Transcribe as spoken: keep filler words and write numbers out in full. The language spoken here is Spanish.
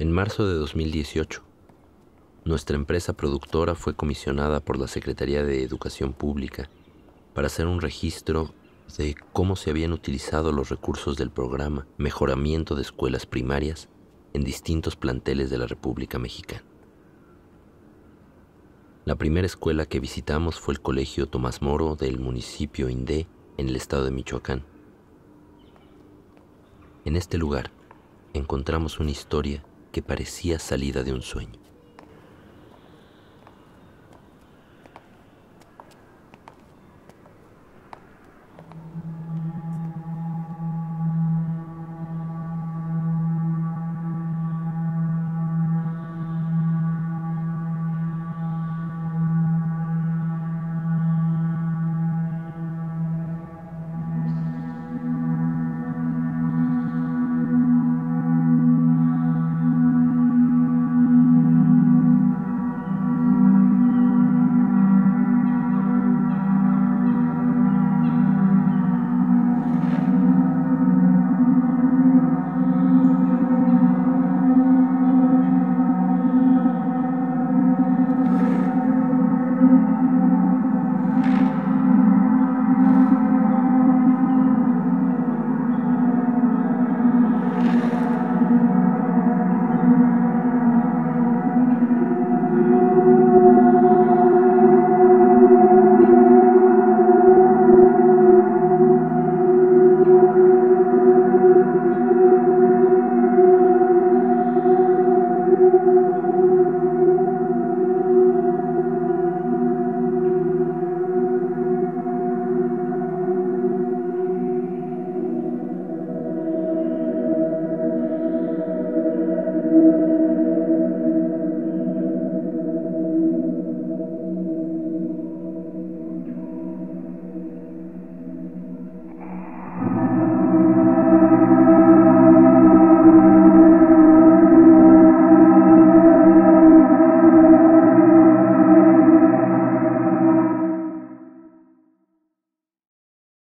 En marzo de dos mil dieciocho, nuestra empresa productora fue comisionada por la Secretaría de Educación Pública para hacer un registro de cómo se habían utilizado los recursos del programa Mejoramiento de Escuelas Primarias en distintos planteles de la República Mexicana. La primera escuela que visitamos fue el Colegio Tomás Moro del municipio Indé, en el estado de Michoacán. En este lugar encontramos una historia que parecía salida de un sueño.